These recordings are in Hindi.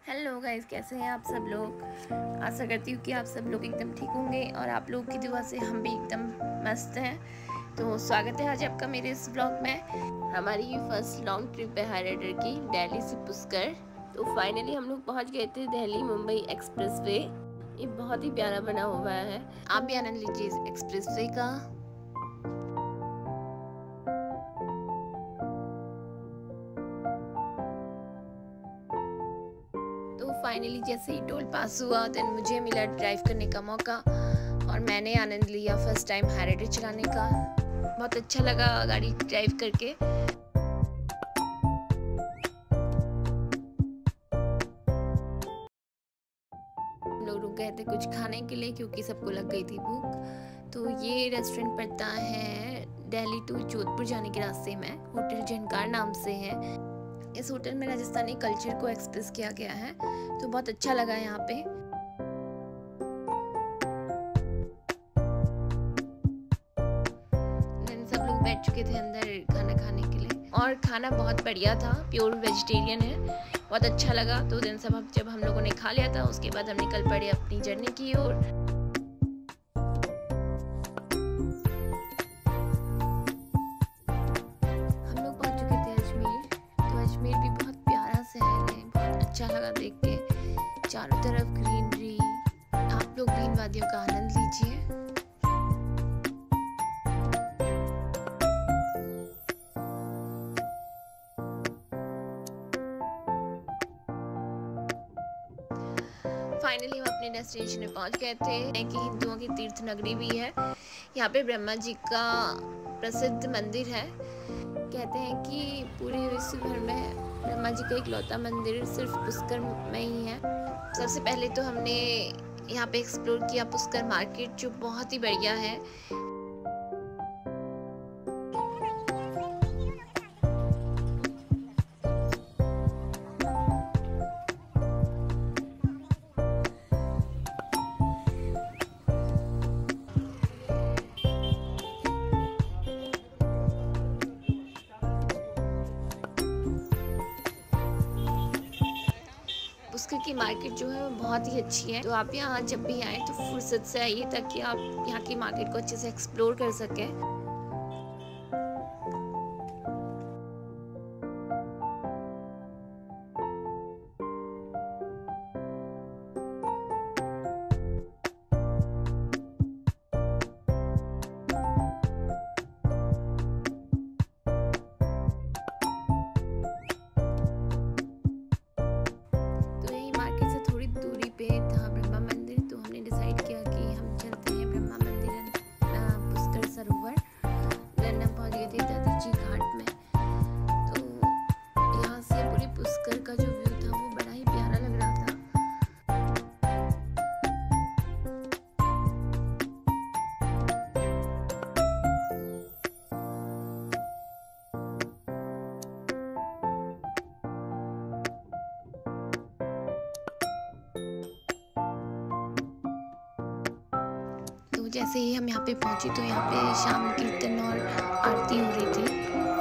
हेलो गाइस, कैसे हैं आप सब लोग। आशा करती हूँ कि आप सब लोग एकदम ठीक होंगे और आप लोगों की दुआ से हम भी एकदम मस्त हैं। तो स्वागत है आज आपका मेरे इस व्लॉग में। हमारी ये फर्स्ट लॉन्ग ट्रिप है हाई राइडर की, दिल्ली से पुष्कर। तो फाइनली हम लोग पहुँच गए थे दिल्ली मुंबई एक्सप्रेस वे। ये बहुत ही प्यारा बना हुआ है, आप भी आनंद लीजिए इस एक्सप्रेस वे का। तो फाइनली जैसे ही टोल पास हुआ देन मुझे मिला ड्राइव करने का मौका और मैंने आनंद लिया फर्स्ट टाइम हाई राइडर चलाने का। बहुत अच्छा लगा गाड़ी ड्राइव करके। हम लोग रुक गए थे कुछ खाने के लिए क्योंकि सबको लग गई थी भूख। तो ये रेस्टोरेंट पड़ता है दिल्ली टू जोधपुर जाने के रास्ते में, होटल झनकार नाम से है। इस होटल में राजस्थानी कल्चर को एक्सप्रेस किया गया है, तो बहुत अच्छा लगा यहाँ पे। सब लोग बैठ चुके थे अंदर खाना खाने के लिए और खाना बहुत बढ़िया था, प्योर वेजिटेरियन है, बहुत अच्छा लगा। तो दिन सब जब हम लोगों ने खा लिया था उसके बाद हम निकल पड़े अपनी जर्नी की ओर। अच्छा लगा देख के, चारों तरफ ग्रीनरी। आप लोग भी इन वादियों का आनंद लीजिए। फाइनली हम अपने डेस्टिनेशन में पहुंच गए थे कि हिंदुओं की तीर्थ नगरी भी है। यहाँ पे ब्रह्मा जी का प्रसिद्ध मंदिर है। कहते हैं कि पूरे विश्व भर में ब्रह्मा जी का इकलौता मंदिर सिर्फ पुष्कर में ही है। सबसे पहले तो हमने यहाँ पे एक्सप्लोर किया पुष्कर मार्केट, जो बहुत ही बढ़िया है। पुष्कर की मार्केट जो है वो बहुत ही अच्छी है। तो आप यहाँ जब भी आए तो फुर्सत से आइए ताकि आप यहाँ की मार्केट को अच्छे से एक्सप्लोर कर सकें। जैसे ही हम यहाँ पे पहुंचे तो यहाँ पे शाम कीर्तन और आरती हो रही थी।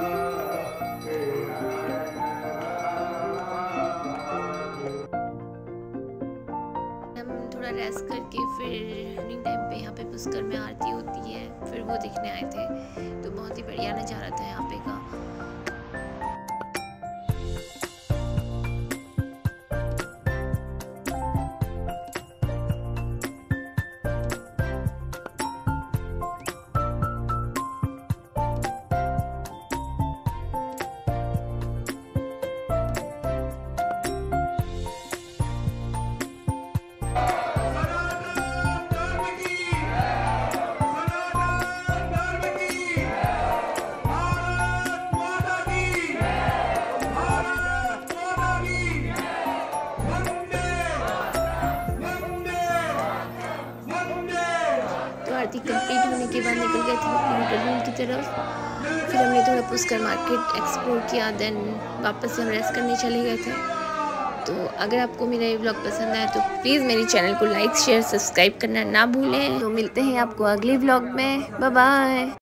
हम थोड़ा रेस्ट करके फिर इवनिंग टाइम पे यहाँ पे पुष्कर में आरती होती है, फिर वो देखने आए थे। तो बहुत ही बढ़िया नज़ारा था यहाँ पे का। आरती कंप्लीट होने के बाद निकल गए थे अपने होटल रूम की तरफ। फिर हमने थोड़ा पुष्कर मार्केट एक्सप्लोर किया, देन वापस से हम रेस्ट करने चले गए थे। तो अगर आपको मेरा ये व्लॉग पसंद आया तो प्लीज़ मेरे चैनल को लाइक शेयर सब्सक्राइब करना ना भूलें। तो मिलते हैं आपको अगले व्लॉग में। Bye bye.